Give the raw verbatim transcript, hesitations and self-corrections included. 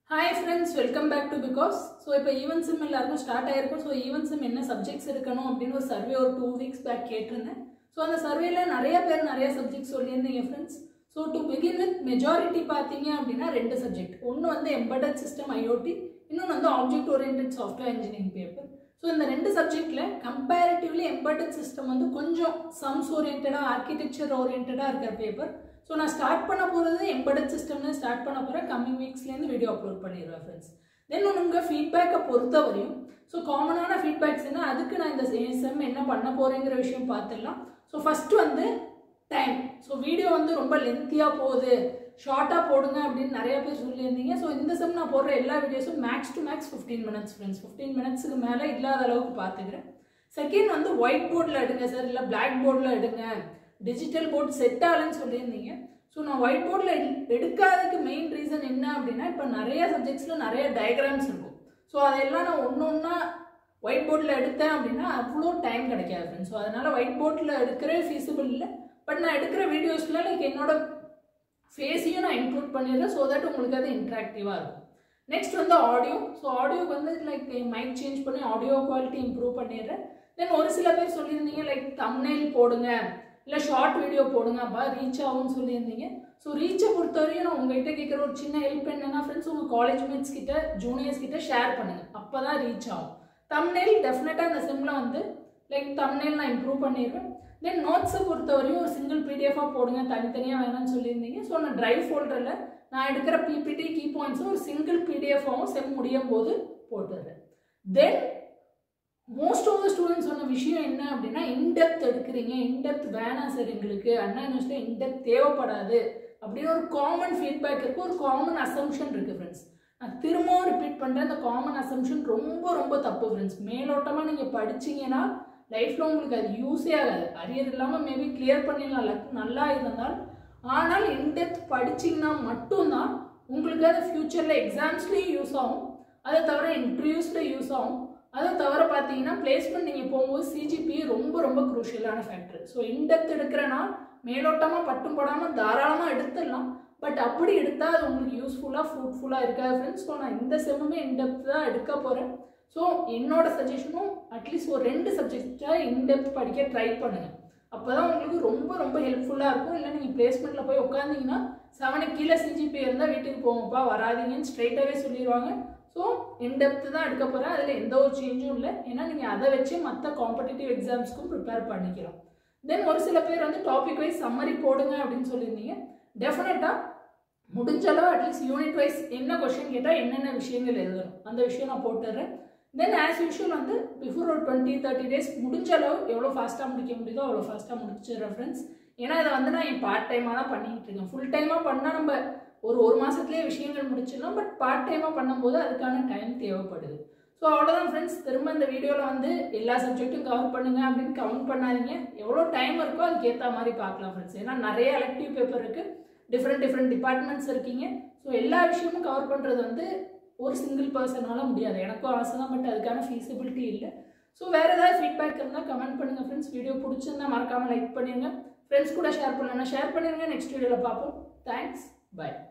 Hi friends, welcome back to Because. So, இப்போ even sem எல்லாருக்கும் start ஆயிருக்கும். So even sem என்ன subjects இருக்கணும் அப்படின்னு ஒரு சர்வே ஒரு டூ வீக்ஸ் பேக் கேட்டிருந்தேன். ஸோ அந்த சர்வேல நிறைய பேர் நிறைய சப்ஜெக்ட் சொல்லியிருந்தீங்க friends. So to begin with majority பார்த்தீங்க அப்படின்னா ரெண்டு சப்ஜெக்ட். ஒன்று வந்து எம்பெடட் சிஸ்டம் ஐஓடி, இன்னொன்று வந்து object oriented software engineering paper. So இந்த ரெண்டு சப்ஜெக்டில் கம்பேரிட்டிவ்லி எம்பெடட் சிஸ்டம் வந்து கொஞ்சம் சம்ஸ் ஓரியன்டாக ஆர்கிடெக்சர் ஓரியன்டாக இருக்கிற பேப்பர். ஸோ நான் ஸ்டார்ட் பண்ண போகிறது எம்பெடட் சிஸ்டம்னு ஸ்டார்ட் பண்ண போகிறேன். கம்மிங் வீக்ஸ்லேருந்து வீடியோ அப்லோட் பண்ணிடுவேன் ஃப்ரெண்ட்ஸ். தென் உங்கள் ஃபீட்பேக்கை பொறுத்த வரையும் ஸோ காமனான ஃபீட்பேக்ஸ் என்ன, அதுக்கு நான் இந்த செம் என்ன பண்ண போகிறேங்கிற விஷயம் பார்த்துடலாம். ஸோ ஃபஸ்ட்டு வந்து டைம். ஸோ வீடியோ வந்து ரொம்ப லென்த்தியாக போகுது, ஷார்ட்டாக போடுங்க அப்படின்னு நிறைய பேர் சொல்லியிருந்தீங்க. ஸோ இந்த செம் நான் போடுற எல்லா வீடியோஸும் max to max fifteen minutes friends. Fifteen மினிட்ஸுக்கு மேலே இல்லாத அளவுக்கு பார்த்துக்கிறேன். செகண்ட் வந்து ஒயிட் போர்டில் எடுங்க சார், இல்லை பிளாக் போர்டில் எடுங்க, டிஜிட்டல் போர்டு செட் ஆகலன்னு சொல்லியிருந்தீங்க. ஸோ நான் ஒயிட் போர்டில் எடுக்காததுக்கு மெயின் ரீசன் என்ன அப்படின்னா, இப்போ நிறைய சப்ஜெக்ட்ஸில் நிறைய டயக்ராம்ஸ் இருக்கும். ஸோ அதெல்லாம் நான் ஒன்று ஒன்றா ஒயிட் போர்டில் எடுத்தேன் அப்படின்னா அவ்வளோ டைம் கிடைக்காது ஃப்ரெண்ட்ஸ். ஸோ அதனால் ஒயிட் போர்டில் எடுக்கிறே ஃபீஸிபிள் இல்லை. பட் நான் எடுக்கிற வீடியோஸில் லைக் என்னோட ஃபேஸையும் நான் இன்க்ளூட் பண்ணிடுறேன். ஸோ தட் உங்களுக்கு அது இன்ட்ராக்டிவாக இருக்கும். நெக்ஸ்ட் வந்து ஆடியோ. ஸோ ஆடியோக்கு வந்து லைக் மைக் சேஞ்ச் பண்ணி ஆடியோ குவாலிட்டி இம்ப்ரூவ் பண்ணிடுறேன். தென் ஒரு சில பேர் சொல்லியிருந்தீங்க லைக் தம்ப்நெயில் போடுங்க, இல்லை ஷார்ட் வீடியோ போடுங்க, அப்போ ரீச் ஆகும்னு சொல்லியிருந்தீங்க. ஸோ ரீச்சை பொறுத்தவரையும் நான் உங்கள்கிட்ட கேட்குற ஒரு சின்ன ஹெல்ப் என்னன்னா ஃப்ரெண்ட்ஸ், உங்கள் காலேஜ் மேட்ஸ் கிட்ட ஜூனியர்ஸ் கிட்ட ஷேர் பண்ணுங்கள், அப்போ தான் ரீச் ஆகும். தம்ப்நெயில் டெஃபினட்டாக இந்த செம்மில் வந்து லைக் தம்ப்நெயில் நான் இம்ப்ரூவ் பண்ணிடுவேன். தென் நோட்ஸை பொறுத்தவரையும் ஒரு சிங்கிள் பிடிஎஃபாக போடுங்க, தனித்தனியாக வேணாம்னு சொல்லியிருந்தீங்க. ஸோ நான் ட்ரைவ் ஃபோல்டரில் நான் எடுக்கிற பிபிடி கீ பாயிண்ட்ஸும் ஒரு சிங்கிள் பிடிஎஃபாகவும் செம் முடியும் போது போட்டுடுறேன். Then most of the students சொன்ன விஷயம் என்ன அப்படின்னா, இன்டெப்த் எடுக்கிறீங்க, இன்டெப்த் வேணாம் சார் எங்களுக்கு, அண்ணா யூனிவர்சிட்டியில் இன்டெப்த் தேவைப்படாது அப்படின்னு ஒரு காமன் ஃபீட்பேக் இருக்குது, ஒரு காமன் அசம்ஷன் இருக்குது ஃப்ரெண்ட்ஸ். நான் திரும்பவும் ரிப்பீட் பண்ணுறேன், இந்த காமன் அசம்ஷன் ரொம்ப ரொம்ப தப்பு ஃப்ரெண்ட்ஸ். மேலோட்டமாக நீங்கள் படிச்சிங்கன்னா லைஃப்பில் உங்களுக்கு அது யூஸே ஆகாது. அரியர் இல்லாமல் மேபி கிளியர் பண்ணிடலாம் லக் நல்லா இருந்தால். ஆனால் இன்டெப்த் படிச்சிங்கன்னா மட்டும்தான் உங்களுக்கு அது ஃப்யூச்சரில் எக்ஸாம்ஸ்லேயும் யூஸ் ஆகும், அதை தவிர இன்டர்வியூஸில் யூஸ் ஆகும். அதை தவிர பார்த்தீங்கன்னா பிளேஸ்மெண்ட் நீங்கள் போகும்போது சிஜிபி ரொம்ப ரொம்ப குரூஷியலான ஃபேக்டர். ஸோ இன்டெப்த் எடுக்கிறனா மேலோட்டமாக பட்டும் போடாமல் தாராளமாக எடுத்துடலாம். பட் அப்படி எடுத்தால் அது உங்களுக்கு யூஸ்ஃபுல்லாக ஃப்ரூட்ஃபுல்லாக இருக்காது ஃப்ரெண்ட்ஸ். ஸோ நான் இந்த செம்முமே இன்டெப்த் தான் எடுக்க போகிறேன். ஸோ என்னோட சஜஷனும் அட்லீஸ்ட் ஒரு ரெண்டு சப்ஜெக்டாக இன்டெப்த் படிக்க ட்ரை பண்ணுங்கள். அப்போ தான் உங்களுக்கு ரொம்ப ரொம்ப ஹெல்ப்ஃபுல்லாக இருக்கும். இல்லை நீங்கள் பிளேஸ்மெண்ட்டில் போய் உட்காந்திங்கன்னா செவனுக்கு கீழே சிஜிபி இருந்தால் வீட்டுக்கு போங்கப்பா வராதிங்கன்னு ஸ்ட்ரெயிட்டாகவே சொல்லிடுவாங்க. ஸோ இன்டெப்த்து தான் எடுக்க போகிறேன், அதில் எந்த ஒரு சேஞ்சும் இல்லை. ஏன்னா நீங்கள் அதை வச்சு மற்ற காம்படிட்டிவ் எக்ஸாம்ஸ்க்கும் ப்ரிப்பேர் பண்ணிக்கலாம். தென் ஒரு சில பேர் வந்து டாபிக் வைஸ் சம்மரி போடுங்க அப்படின்னு சொல்லியிருந்தீங்க. டெஃபினட்டாக முடிஞ்ச அளவு அட்லீஸ்ட் யூனிட் வைஸ் என்ன கொஸ்டின் கேட்டால் என்னென்ன விஷயங்கள் எழுதணும் அந்த விஷயம் நான் போட்டுடுறேன். தென் ஆஸ் யூஷுவல் வந்து பிஃபோர் ஒரு டுவெண்ட்டி தேர்ட்டி டேஸ் முடிஞ்ச அளவு எவ்வளோ ஃபாஸ்ட்டாக முடிக்க முடியுதோ அவ்வளோ ஃபாஸ்ட்டாக முடிச்சிடுறேன் ஃப்ரெண்ட்ஸ். ஏன்னா இதை வந்து நான் என் பார்ட் டைமாக தான் பண்ணிக்கிட்டு இருக்கேன். ஃபுல் டைமாக பண்ணால் நம்ம ஒரு ஒரு மாதத்துலேயே விஷயங்கள் முடிச்சிடலாம். பட் பார்ட் டைமாக பண்ணும்போது அதுக்கான டைம் தேவைப்படுது. ஸோ அவ்வளோதான் ஃப்ரெண்ட்ஸ். திரும்ப இந்த வீடியோவில் வந்து எல்லா சப்ஜெக்ட்டும் கவர் பண்ணுங்கள் அப்படின்னு கவுண்ட் பண்ணாதீங்க. எவ்வளோ டைம் இருக்கோ அதுக்கு ஏற்ற மாதிரி பார்க்கலாம் ஃப்ரெண்ட்ஸ். ஏன்னா நிறைய எலக்டிவ் பேப்பர் இருக்குது, டிஃப்ரெண்ட் டிஃப்ரெண்ட் டிபார்ட்மெண்ட்ஸ் இருக்கீங்க. ஸோ எல்லா விஷயமும் கவர் பண்ணுறது வந்து ஒரு சிங்கிள் பர்சனால் முடியாது. எனக்கும் ஆசை தான், பட் அதுக்கான ஃபீஸிபிலிட்டி இல்லை. ஸோ வேறு ஏதாவது ஃபீட்பேக் இருந்தால் கமெண்ட் பண்ணுங்கள் ஃப்ரெண்ட்ஸ். வீடியோ பிடிச்சிருந்தா மறக்காமல் லைக் பண்ணிடுங்க. ஃப்ரெண்ட்ஸ் கூட ஷேர் பண்ணலன்னா ஷேர் பண்ணிடுங்க. நெக்ஸ்ட் வீடியோவில் பார்ப்போம். Thanks, by.